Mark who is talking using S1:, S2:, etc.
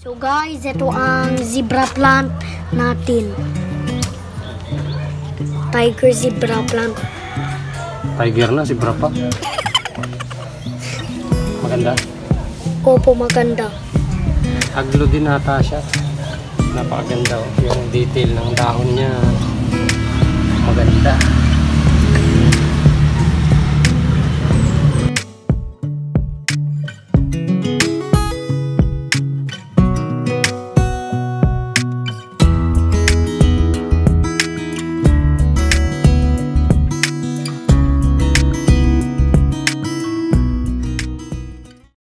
S1: So guys, ito ang zebra plant natin. Tiger zebra plant.
S2: Tiger na, zebra pa. Maganda.
S1: Opo, maganda.
S2: Aglo din ata siya. Napakaganda. Yung detail ng dahon niya.